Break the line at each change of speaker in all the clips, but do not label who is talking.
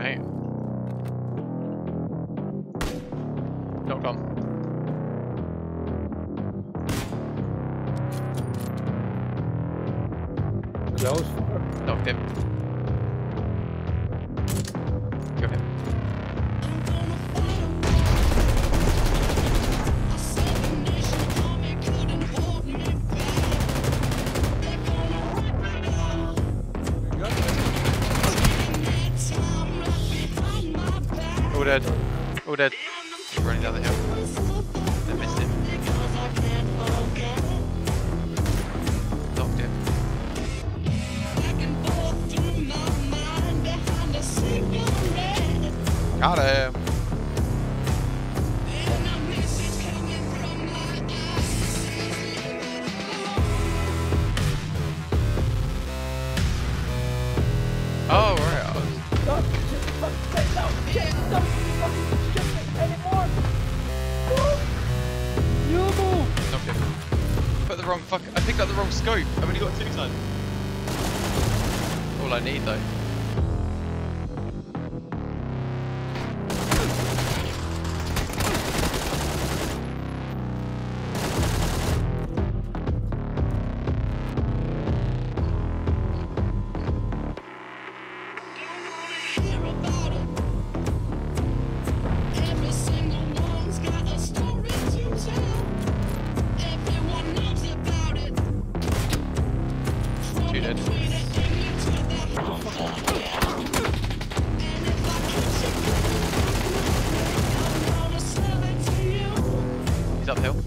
mate. Knocked on.
Close for.
Knocked him. Go ahead. All dead. All dead. He's running down the hill. I missed him. Knocked him. Got him. Oh, right.
You move!
Knocked him. Put the wrong fuck. I picked up the wrong scope. I've only got 2 times. All I need though. Dead. He's uphill.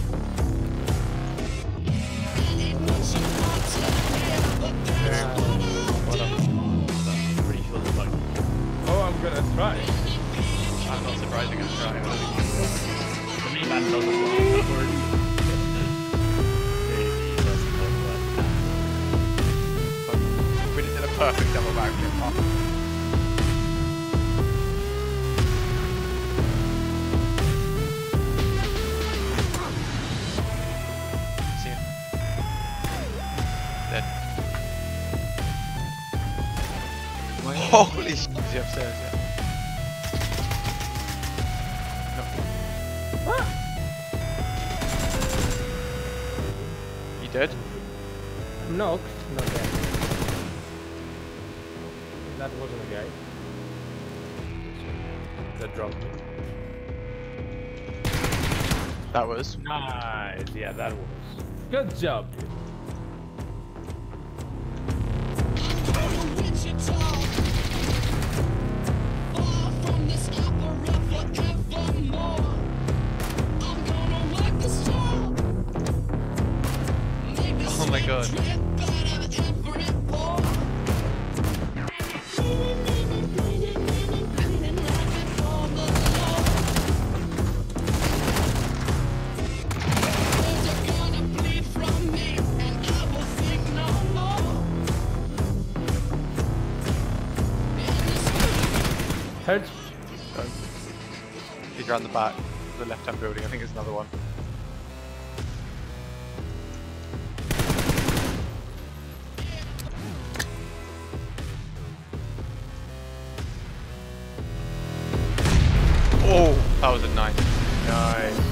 Oh, I'm gonna try.
I'm not surprised you're gonna try.
The main man doesn't work.
We just did a perfect double backflip. Oh. See him. Dead. Holy shit, he's upstairs, yeah. No. You dead?
I'm knocked. Not dead. That wasn't a guy. That dropped me.
That was.
Nice. Yeah, that was. Good job, dude.
Oh my god.
Hurts.
He's around the back, the left-hand building. I think it's another one. Oh, that was a nice.
Nice.